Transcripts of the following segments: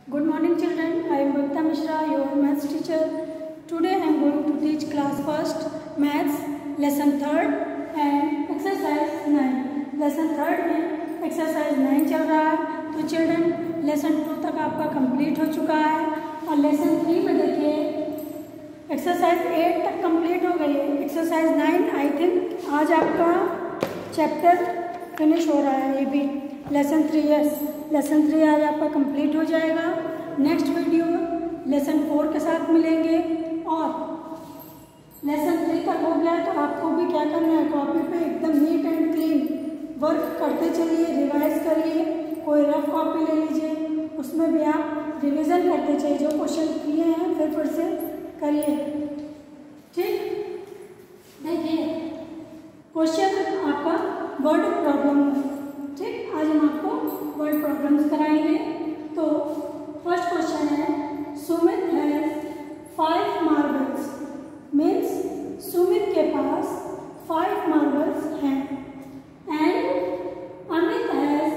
Good morning children, I am Bhavita Mishra, your maths teacher. Today I am going to teach class 1st maths lesson 3rd and exercise 9. Lesson 3rd में exercise 9 चल रहा है। तो children lesson 2 तक आपका complete हो चुका है और lesson 3 में देखिए exercise 8 तक complete हो गई है। exercise 9 I think आज आपका chapter finish हो रहा है। ये भी लेसन 3 लेसन 3 आज आपका कंप्लीट हो जाएगा। नेक्स्ट वीडियो लेसन 4 के साथ मिलेंगे और लेसन 3 तक हो गया तो आपको भी क्या करना है, कॉपी पे एकदम नीट एंड क्लीन वर्क करते चलिए, रिवाइज करिए। कोई रफ कॉपी ले लीजिए, उसमें भी आप रिवीजन करते चलिए, जो क्वेश्चन किए हैं फिर से करिए। ठीक, देखिए क्वेश्चन आपका वर्ड प्रॉब्लम है। ठीक, आज हम आपको वर्ड प्रॉब्लम्स कराएंगे। तो फर्स्ट क्वेश्चन है, Sumit has 5 marbles, means Sumit के पास 5 मार्बल्स हैं एंड अमित हैज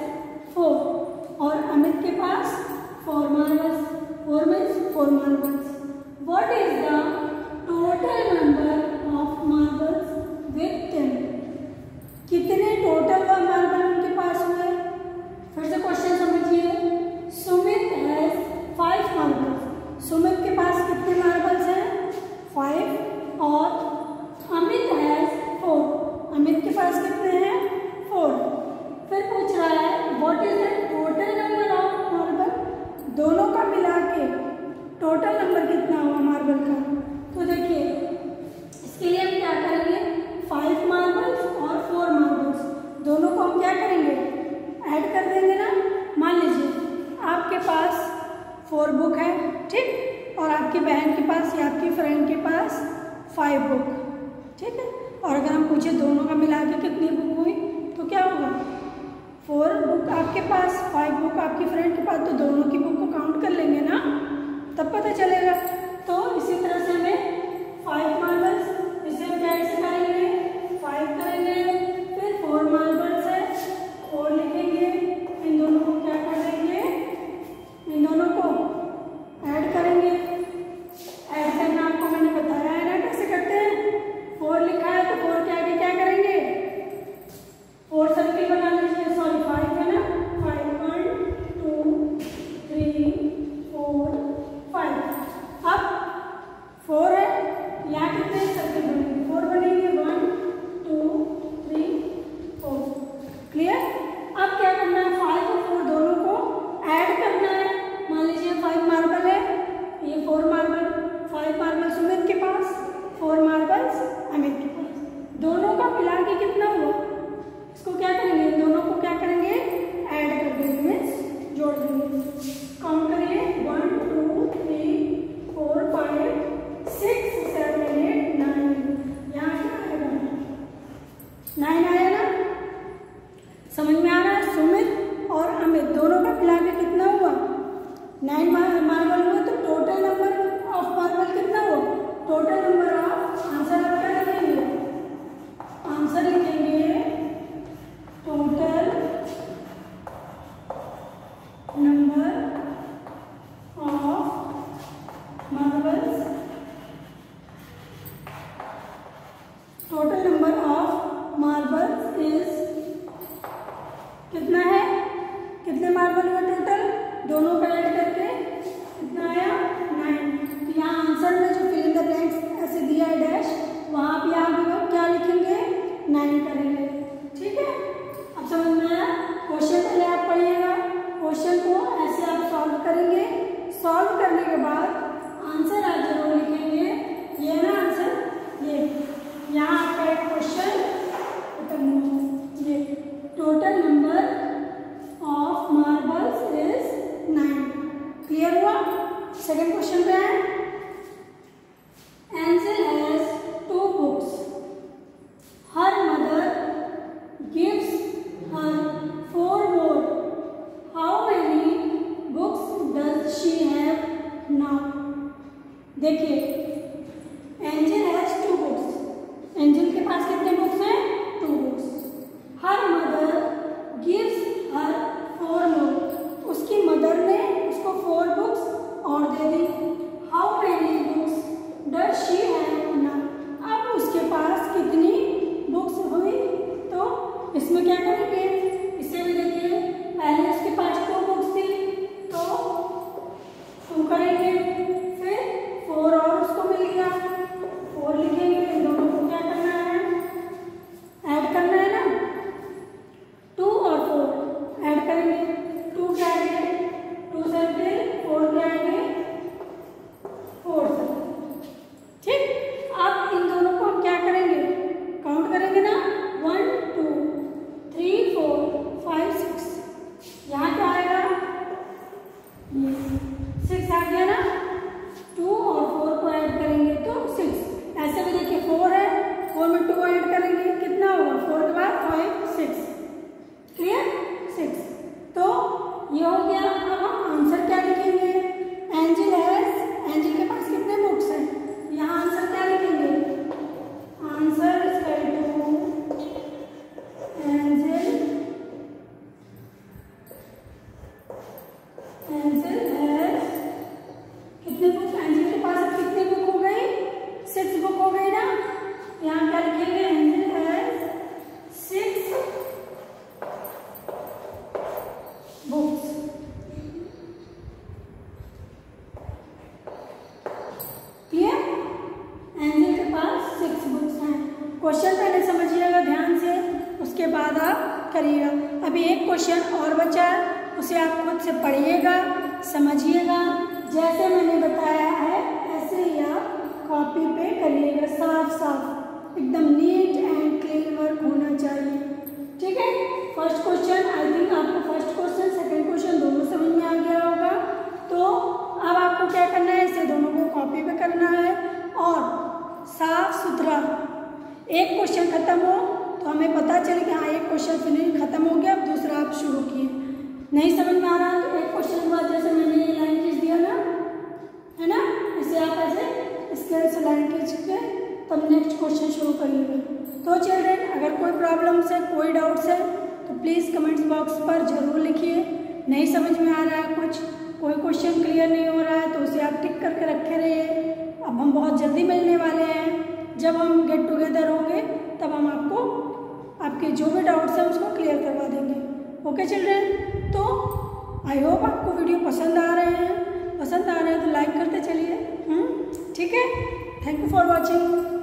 4 और अमित के पास 4 marbles. 4 means 4 marbles. What is the total number of marbles with 10? कितने टोटल मार्बल उनके पास हुए? फिर से क्वेश्चन समझिए। सुमित हैज 5 मार्बल्स, सुमित के पास कितने मार्बल्स हैं? 5 और अमित हैज 4, अमित के पास कितने हैं? 4। फिर पूछ रहा है what is the total number of marble, दोनों का मिला के टोटल नंबर कितना हुआ मार्बल का? तो देखिए इसके लिए हम क्या करेंगे, 5 मार्बल्स और 4 मार्बल्स दोनों को हम क्या करेंगे, ऐड कर देंगे ना। मान लीजिए आपके पास 4 बुक है, ठीक, और आपकी बहन के पास या आपकी फ्रेंड के पास 5 बुक, ठीक है। और अगर हम पूछे दोनों का मिला के कितनी बुक हुई तो क्या होगा, 4 बुक आपके पास, 5 बुक आपकी फ्रेंड के पास, तो दोनों की बुक को काउंट कर लेंगे ना, तब पता चलेगा। तो इसी तरह से हमें 5 मार्बल्स, इसे हम कैसे करेंगे, 5 करेंगे, फिर 4 मार्बल्स है 4 लिखेंगे, इन दोनों को क्या कर देंगे, इन दोनों को ऐड करेंगे। ऐड करना आपको मैंने बताया है ना कैसे करते हैं। 4 लिखा है तो 4 के आगे क्या करेंगे, 4 सर्किल बना लीजिए, सॉरी 5 है ना, 5 1 2 3 4 5। अब 4 है, यहाँ कितने सर्किल बनेंगे, 4 बनेंगे, 1 2 3 4। क्लियर। अब क्या करना है, 5 और 4 दोनों को ऐड करना है। मान लीजिए 5 मार्बल है, ये 4 मार्बल, 5 मार्बल सुमित के पास, 4 मार्बल्स अमित के पास, दोनों का मिला के कितना हुआ, इसको क्या करेंगे, इन दोनों को क्या करेंगे, ऐड कर देंगे, मीन्स जोड़ देंगे। काउंट करिए 1 2 3 4 5 6 7 8 9। यहाँ क्या आएगा, 9 आया ना, समझ में आ रहा है। सुमित और अमित दोनों का मिला के कितना हुआ, 9 मार्बल हुआ। तो टोटल नंबर ऑफ मार्बल कितना हुआ, टोटल नंबर ऑफ, आंसर आप क्या लिखेंगे, आंसर लिखेंगे total number of marbles, total number of marbles is कितना है, कितने मार्बल हुए टोटल, दोनों का ऐड करके कितना आया, 9। तो यहाँ आंसर में जो फिल इन द ब्लैंक्स ऐसे दिया है डैश, वहाँ पे आप क्या लिखेंगे, 9 करेंगे। ठीक है, अब समझ में आया। क्वेश्चन पहले आप पढ़िएगा, क्वेश्चन को ऐसे आप सॉल्व करेंगे, सॉल्व करने के बाद आंसर आप जरूर लिखेंगे। ये ना आंसर, ये यहाँ आपका एक क्वेश्चन खत्म हुआ। ये total number of marbles is 9। Clear हुआ। सेकंड क्वेश्चन पे है, Angel has 2 books, her mother gives her 4 more, how many books does she have now? देखिए एंजल हैज 2 बुक्स, एंजल के पास कितने बुक्स हैं, 2 books. Her mother gives her 4 more, उसकी mother ने उसको 4 बुक्स 6 आ गया ना, 2 और 4 को ऐड करेंगे तो 6। ऐसे भी देखिए 4 है, 4 में 2 ऐड करेंगे कितना होगा, 4 के बाद 5 6, क्लियर 6। तो ये हो गया। अब हम आंसर क्या लिखेंगे, एंजिल के पास कितने बुक्स हैं, यहाँ आंसर क्या लिखेंगे, answer equal to Angel has कितने बुक, एंजिल के पास कितने बुक हो गई, 6 बुक हो गई ना। यहाँ क्या लिखेंगे, Angel has 6 books. Clear, Angel के पास 6 बुक्स हैं। क्वेश्चन पहले समझिएगा ध्यान से, उसके बाद आप करिएगा। अभी एक क्वेश्चन और बचा है, उसे आप खुद से पढ़िएगा, समझिएगा। जैसे मैंने बताया है ऐसे ही आप कॉपी पे करिएगा, साफ साफ एकदम नीट एंड क्लीन वर्क होना चाहिए, ठीक है। फर्स्ट क्वेश्चन, आई थिंक आपको फर्स्ट क्वेश्चन सेकंड क्वेश्चन दोनों समझ में आ गया होगा। तो अब आपको क्या करना है, इसे दोनों को कॉपी पे करना है और साफ सुथरा, एक क्वेश्चन खत्म हो तो हमें पता चले कि हाँ एक क्वेश्चन फिनिश खत्म हो गया, अब दूसरा आप शुरू किए। नहीं समझ में आ रहा तो एक क्वेश्चन के बाद जैसे मैंने ये लाइन खींच दिया ना, है ना, इसे आप ऐसे स्केल से लाइन खींच के तब नेक्स्ट क्वेश्चन शुरू करिएगा। तो चिल्ड्रेन, अगर कोई प्रॉब्लम है, कोई डाउट्स है तो प्लीज़ कमेंट्स बॉक्स पर ज़रूर लिखिए। नहीं समझ में आ रहा है कुछ, कोई क्वेश्चन क्लियर नहीं हो रहा है तो उसे आप टिक करके रखे रहिए। अब हम बहुत जल्दी मिलने वाले हैं, जब हम गेट टुगेदर होंगे तब हम आपको आपके जो भी डाउट्स हैं उसको क्लियर करवा देंगे। ओके चिल्ड्रेन, तो आई होप आपको वीडियो पसंद आ रहे हैं तो लाइक करते चलिए, ठीक है। Thank you for watching.